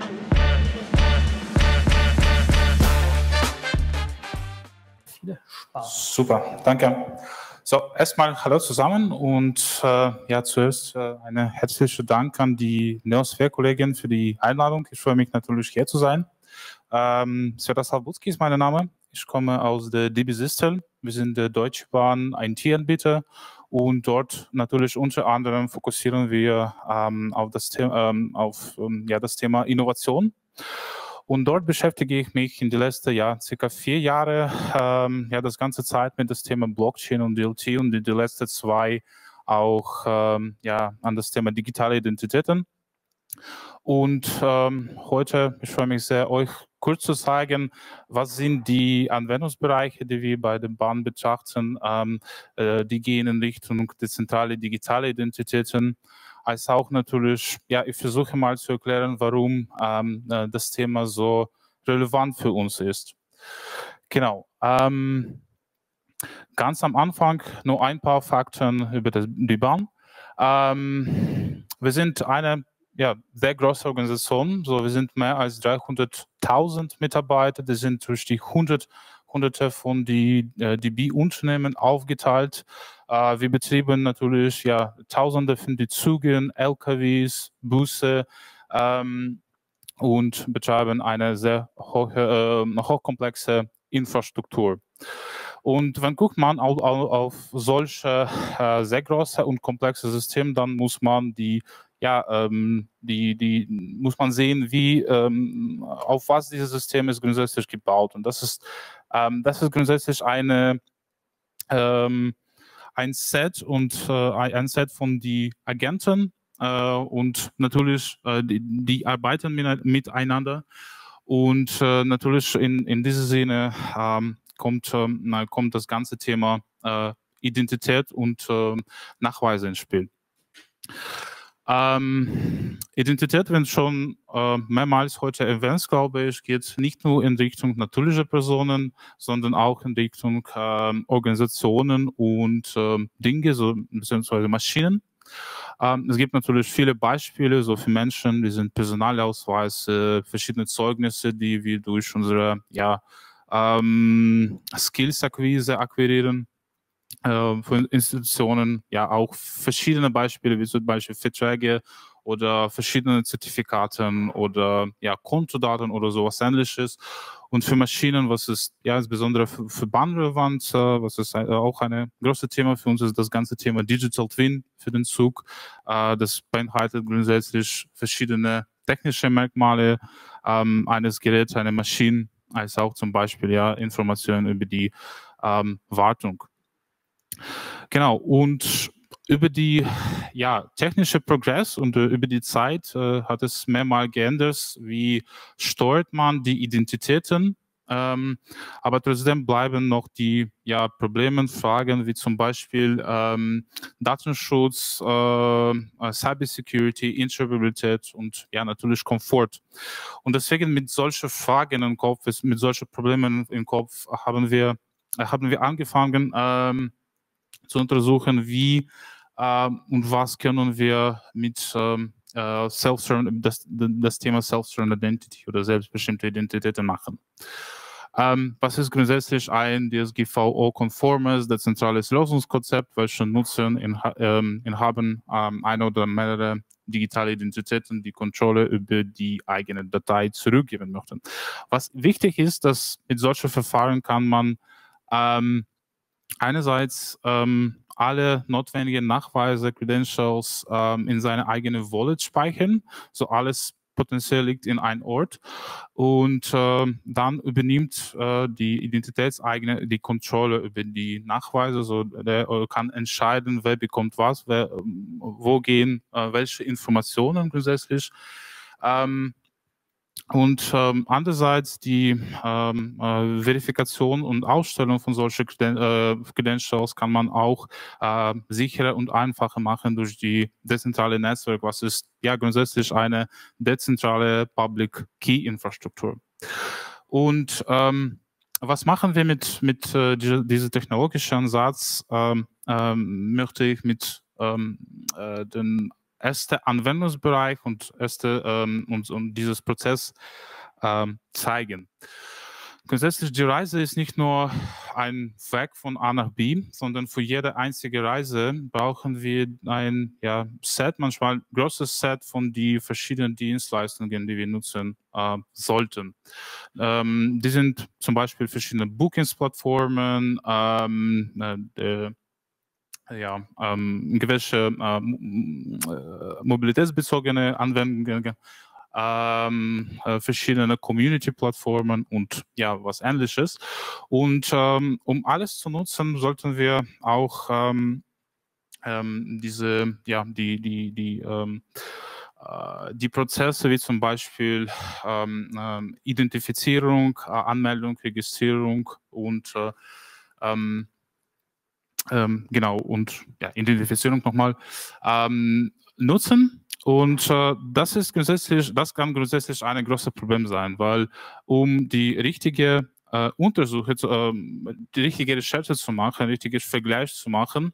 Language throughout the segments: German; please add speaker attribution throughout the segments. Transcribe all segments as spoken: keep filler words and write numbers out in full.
Speaker 1: Viel Spaß.
Speaker 2: Super, danke. So, erstmal hallo zusammen und äh, ja, zuerst äh, eine herzliche Dank an die Neosphere-Kollegen für die Einladung. Ich freue mich natürlich, hier zu sein. Ähm, Svetoslav Butzki ist mein Name. Ich komme aus der D B Systel. Wir sind der Deutsche Bahn I T-Anbieter und dort natürlich unter anderem fokussieren wir ähm, auf, das Thema, ähm, auf ähm, ja, das Thema Innovation. Und dort beschäftige ich mich in den letzten Jahren, circa vier Jahre, ähm, ja, das ganze Zeit mit dem Thema Blockchain und D L T und die, die letzten zwei auch ähm, ja, an das Thema digitale Identitäten. Und ähm, heute, ich freue mich sehr, euch kurz zu zeigen, was sind die Anwendungsbereiche, die wir bei der Bahn betrachten. Ähm, äh, die gehen in Richtung dezentrale digitale Identitäten, als auch natürlich, ja, ich versuche mal zu erklären, warum ähm, äh, das Thema so relevant für uns ist. Genau. Ähm, ganz am Anfang nur ein paar Fakten über das, die Bahn. Ähm, wir sind eine ja, sehr große Organisation, so wir sind mehr als dreihunderttausend Mitarbeiter, die sind durch die hundert, Hunderte von die äh, D B-Unternehmen aufgeteilt. Äh, wir betrieben natürlich ja Tausende von die Zügen, L K Ws, Busse ähm, und betreiben eine sehr hohe, äh, hochkomplexe Infrastruktur. Und wenn guckt man auf, auf solche äh, sehr große und komplexe Systeme, dann muss man die ja ähm, die die muss man sehen, wie ähm, auf was dieses System ist grundsätzlich gebaut. Und das ist ähm, das ist grundsätzlich eine ähm, ein Set und äh, ein Set von die Agenten äh, und natürlich äh, die, die arbeiten miteinander. Und äh, natürlich in, in diesem Sinne ähm, kommt, ähm, kommt das ganze Thema äh, Identität und äh, Nachweise ins Spiel. Ähm, Identität, wenn schon äh, mehrmals heute erwähnt, glaube ich, geht nicht nur in Richtung natürliche Personen, sondern auch in Richtung äh, Organisationen und äh, Dinge, so, beziehungsweise Maschinen. Ähm, es gibt natürlich viele Beispiele, so für Menschen, die sind Personalausweise, verschiedene Zeugnisse, die wir durch unsere ja, ähm, Skills-Akquise akquirieren äh, von Institutionen, ja auch verschiedene Beispiele, wie zum Beispiel Verträge oder verschiedene Zertifikaten oder ja, Kontodaten oder sowas Ähnliches. Und für Maschinen, was ist ja insbesondere für, für bahnrelevant, äh, was ist äh, auch ein großes Thema für uns, ist das ganze Thema Digital Twin für den Zug. Äh, das beinhaltet grundsätzlich verschiedene technische Merkmale ähm, eines Geräts, einer Maschine, als auch zum Beispiel ja Informationen über die ähm, Wartung. Genau, und über die ja, technische Progress und äh, über die Zeit äh, hat es mehrmals geändert, wie steuert man die Identitäten, ähm, aber trotzdem bleiben noch die ja, Probleme, Fragen wie zum Beispiel ähm, Datenschutz, äh, Cybersecurity, Interoperabilität und ja natürlich Komfort. Und deswegen mit solchen Fragen im Kopf, mit solchen Problemen im Kopf haben wir, haben wir angefangen, ähm, zu untersuchen, wie ähm, und was können wir mit ähm, äh, Self das, das Thema Self-Sovereign Identity oder selbstbestimmte Identitäten machen. Ähm, was ist grundsätzlich ein D S G V O-konformes, dezentrales Lösungskonzept, welches Nutzen in, ähm, in haben ähm, eine oder mehrere digitale Identitäten, die Kontrolle über die eigene Datei zurückgeben möchten. Was wichtig ist, dass mit solchen Verfahren kann man ähm, einerseits ähm, alle notwendigen Nachweise, Credentials ähm, in seine eigene Wallet speichern, so alles potenziell liegt in einem Ort und äh, dann übernimmt äh, die Identitätseigene die Kontrolle über die Nachweise, so der kann entscheiden, wer bekommt was, wer, wo gehen äh, welche Informationen grundsätzlich. Ähm, Und ähm, andererseits die ähm, äh, Verifikation und Ausstellung von solchen äh, Credentials kann man auch äh, sicherer und einfacher machen durch die dezentrale Netzwerk, was ist ja grundsätzlich eine dezentrale Public Key Infrastruktur. Und ähm, was machen wir mit, mit äh, diese, diesem technologischen Ansatz? Ähm, ähm, möchte ich mit ähm, äh, den erste Anwendungsbereich und erste ähm, und, und dieses Prozess ähm, zeigen. Grundsätzlich, die Reise ist nicht nur ein Weg von A nach B, sondern für jede einzige Reise brauchen wir ein ja, Set, manchmal ein großes Set von die verschiedenen Dienstleistungen, die wir nutzen äh, sollten. Ähm, die sind zum Beispiel verschiedene Bookings-Plattformen, ähm, äh, ja, ähm, gewisse äh, mobilitätsbezogene Anwendungen, ähm, äh, verschiedene Community-Plattformen und ja, was Ähnliches. Und ähm, um alles zu nutzen, sollten wir auch ähm, ähm, diese, ja, die, die, die, ähm, äh, die Prozesse wie zum Beispiel ähm, ähm, Identifizierung, äh, Anmeldung, Registrierung und äh, ähm, ähm, genau, und ja, Identifizierung nochmal ähm, nutzen. Und äh, das ist grundsätzlich, das kann grundsätzlich ein großes Problem sein, weil um die richtige äh, Untersuchung, äh, die richtige Recherche zu machen, richtiges Vergleich zu machen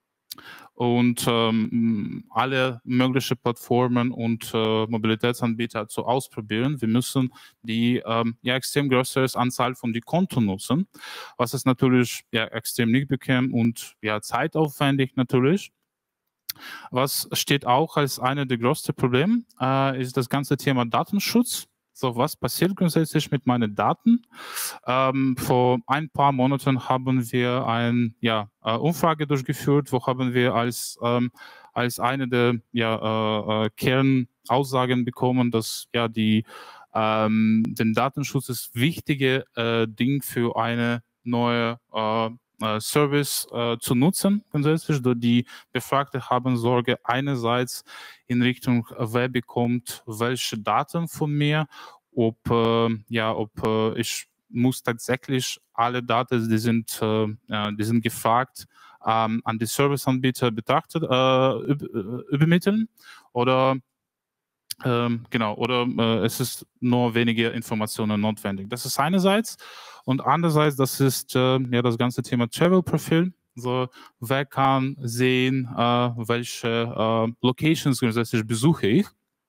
Speaker 2: und ähm, alle möglichen Plattformen und äh, Mobilitätsanbieter zu ausprobieren. Wir müssen die ähm, ja extrem größere Anzahl von die Konten nutzen, was ist natürlich ja extrem nicht bequem und ja zeitaufwendig natürlich. Was steht auch als eine der größten Probleme, äh, ist das ganze Thema Datenschutz. So, was passiert grundsätzlich mit meinen Daten? Ähm, vor ein paar Monaten haben wir eine ja, äh, Umfrage durchgeführt, wo haben wir als, ähm, als eine der ja, äh, Kernaussagen bekommen, dass ja die ähm, den Datenschutz ist wichtige äh, Ding für eine neue äh, Service äh, zu nutzen. Grundsätzlich, die Befragte haben Sorge einerseits in Richtung, wer bekommt welche Daten von mir, ob äh, ja, ob äh, ich muss tatsächlich alle Daten, die sind, äh, die sind gefragt, ähm, an die Serviceanbieter betrachtet, äh, übermitteln oder ähm, genau, oder äh, es ist nur wenige Informationen notwendig. Das ist einerseits. Und andererseits, das ist äh, ja das ganze Thema Travel Profil. So, wer kann sehen, äh, welche äh, Locations grundsätzlich besuche ich.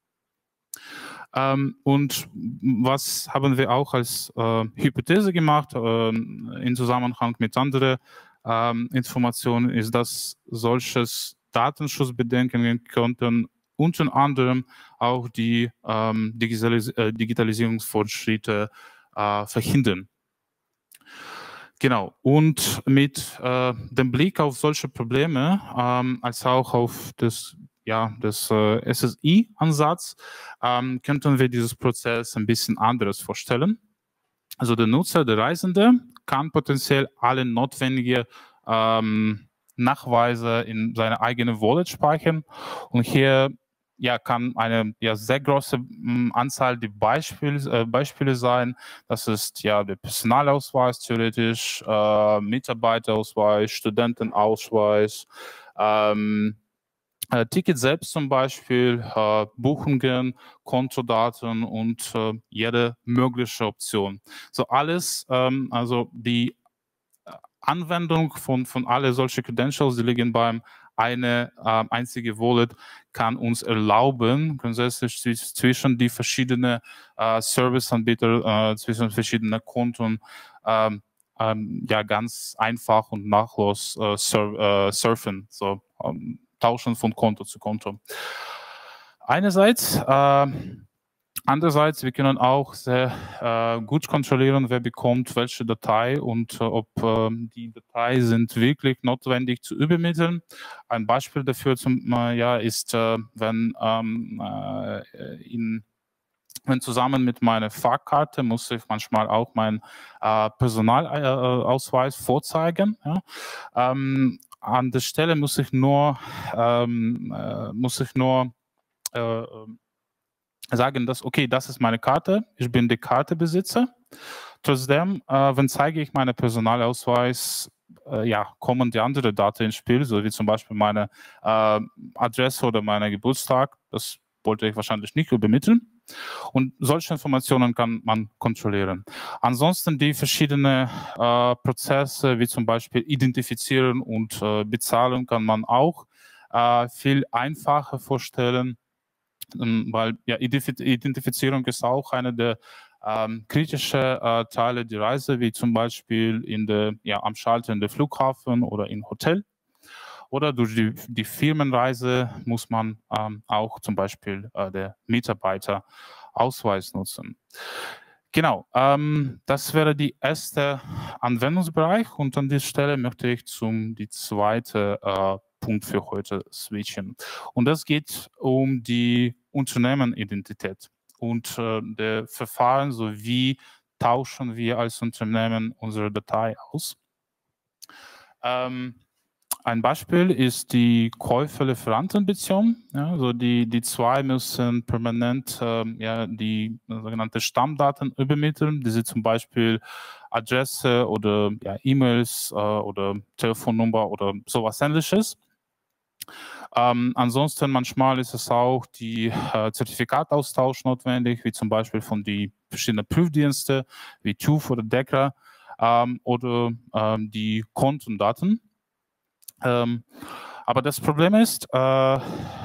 Speaker 2: Ähm, und was haben wir auch als äh, Hypothese gemacht äh, in Zusammenhang mit anderen ähm, Informationen, ist, dass solches Datenschutzbedenken könnten unter anderem auch die ähm, Digitalis äh, Digitalisierungsfortschritte äh, verhindern. Genau, und mit äh, dem Blick auf solche Probleme, ähm, als auch auf das, ja, das äh, S S I-Ansatz, ähm, könnten wir dieses Prozess ein bisschen anderes vorstellen. Also der Nutzer, der Reisende, kann potenziell alle notwendigen ähm, Nachweise in seine eigene Wallet speichern und hier ja, kann eine ja, sehr große m, Anzahl der Beispiele, äh, Beispiele sein. Das ist ja der Personalausweis theoretisch, äh, Mitarbeiterausweis, Studentenausweis, ähm, äh, Ticket selbst zum Beispiel, äh, Buchungen, Kontodaten und äh, jede mögliche Option. So alles, ähm, also die Anwendung von, von alle solche Credentials, die liegen beim eine äh, einzige Wallet, kann uns erlauben, grundsätzlich zwischen die verschiedenen äh, Serviceanbieter, äh, zwischen verschiedenen Konten, ähm, ähm, ja ganz einfach und nachtlos äh, sur äh, surfen, so ähm, tauschen von Konto zu Konto. Einerseits, äh, andererseits, wir können auch sehr äh, gut kontrollieren, wer bekommt welche Datei und äh, ob äh, die Datei sind wirklich notwendig zu übermitteln. Ein Beispiel dafür zum, äh, ja, ist, äh, wenn ähm, äh, in wenn zusammen mit meiner Fahrkarte muss ich manchmal auch meinen äh, Personalausweis vorzeigen. Ja. Ähm, an der Stelle muss ich nur, ähm, äh, muss ich nur äh, sagen, dass, okay, das ist meine Karte, ich bin der Kartebesitzer. Trotzdem, äh, wenn zeige ich meinen Personalausweis, äh, ja, kommen die anderen Daten ins Spiel, so wie zum Beispiel meine äh, Adresse oder mein Geburtstag. Das wollte ich wahrscheinlich nicht übermitteln. Und solche Informationen kann man kontrollieren. Ansonsten die verschiedenen äh, Prozesse, wie zum Beispiel Identifizieren und äh, Bezahlung, kann man auch äh, viel einfacher vorstellen, ähm, weil ja, Identifizierung ist auch eine der ähm, kritischen äh, Teile der Reise, wie zum Beispiel in der, ja, am Schalter in der Flughafen oder im Hotel. Oder durch die, die Firmenreise muss man ähm, auch zum Beispiel äh, der Mitarbeiterausweis nutzen. Genau, ähm, das wäre die erste Anwendungsbereich und an dieser Stelle möchte ich zum die zweite äh, Punkt für heute switchen. Und das geht um die Unternehmenidentität und äh, der Verfahren, so wie tauschen wir als Unternehmen unsere Datei aus. Ähm, Ein Beispiel ist die Käufer-Lieferanten-Beziehung. Ja, also die, die zwei müssen permanent ähm, ja, die sogenannte Stammdaten übermitteln, diese zum Beispiel Adresse oder ja, E-Mails äh, oder Telefonnummer oder sowas Ähnliches. Ähm, ansonsten manchmal ist es auch die äh, Zertifikataustausch notwendig, wie zum Beispiel von die verschiedenen Prüfdienste wie TÜV oder DEKRA ähm, oder ähm, die Kontendaten. Ähm, aber das Problem ist, äh,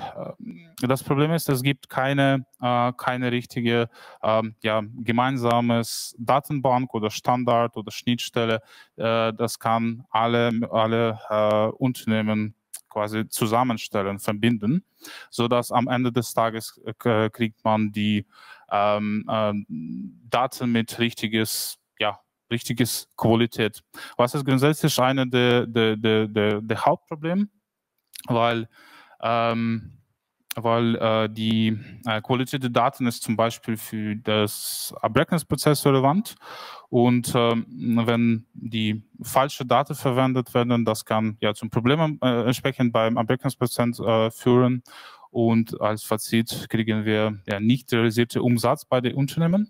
Speaker 2: das Problem ist, es gibt keine, äh, keine richtige äh, ja, gemeinsames Datenbank oder Standard oder Schnittstelle. Äh, das kann alle, alle äh, Unternehmen quasi zusammenstellen, verbinden, sodass am Ende des Tages äh, kriegt man die ähm, äh, Daten mit richtiges, ja, richtiges Qualität. Was ist grundsätzlich eine der, der, der, der, der Hauptprobleme, weil, ähm, weil äh, die äh, Qualität der Daten ist zum Beispiel für das Abrechnungsprozess relevant und ähm, wenn die falsche Daten verwendet werden, das kann ja zum Problem äh, entsprechend beim Abrechnungsprozess äh, führen und als Fazit kriegen wir ja nicht realisierte Umsatz bei den Unternehmen.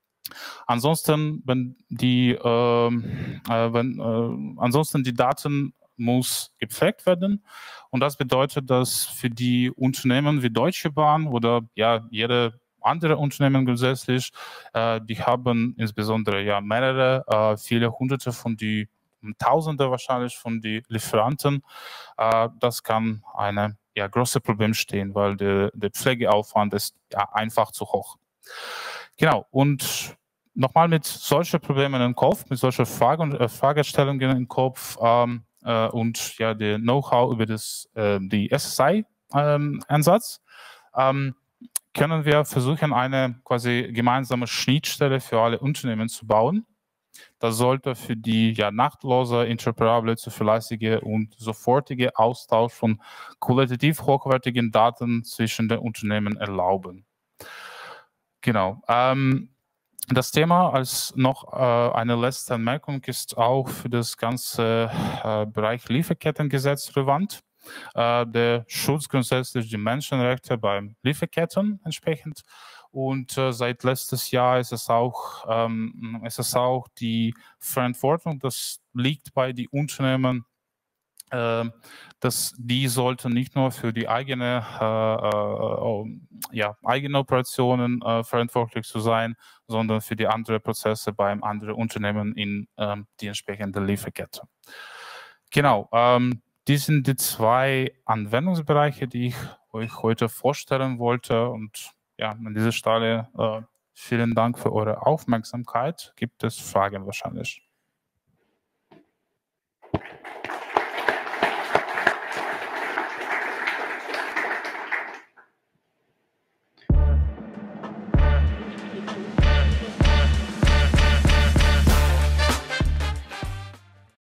Speaker 2: Ansonsten, wenn die, äh, äh, wenn, äh, ansonsten die Daten muss gepflegt werden und das bedeutet, dass für die Unternehmen wie Deutsche Bahn oder ja jede andere Unternehmen grundsätzlich, äh, die haben insbesondere ja mehrere, äh, viele Hunderte von die Tausende wahrscheinlich von die Lieferanten. Äh, das kann eine ja große Problem stehen, weil der, der Pflegeaufwand ist ja einfach zu hoch. Genau, und nochmal mit solchen Problemen im Kopf, mit solchen Fragen, äh, Fragestellungen im Kopf ähm, äh, und ja, der Know-how über das, äh, die S S I-Ansatz, ähm, können wir versuchen, eine quasi gemeinsame Schnittstelle für alle Unternehmen zu bauen. Das sollte für die ja, nachtlose, interoperable, zuverlässige und sofortige Austausch von qualitativ hochwertigen Daten zwischen den Unternehmen erlauben. Genau. Ähm, Das Thema als noch äh, eine letzte Anmerkung ist auch für das ganze äh, Bereich Lieferkettengesetz relevant. Äh, der Schutz grundsätzlich die Menschenrechte beim Lieferketten entsprechend. Und äh, seit letztes Jahr ist es auch, ähm, ist es auch die Verantwortung, das liegt bei den Unternehmen, äh, dass die sollten nicht nur für die eigene, äh, äh, ja, eigene Operationen äh, verantwortlich zu sein, sondern für die anderen Prozesse beim anderen Unternehmen in ähm, die entsprechende Lieferkette. Genau, ähm, die sind die zwei Anwendungsbereiche, die ich euch heute vorstellen wollte. Und ja, an dieser Stelle äh, vielen Dank für eure Aufmerksamkeit. Gibt es Fragen wahrscheinlich?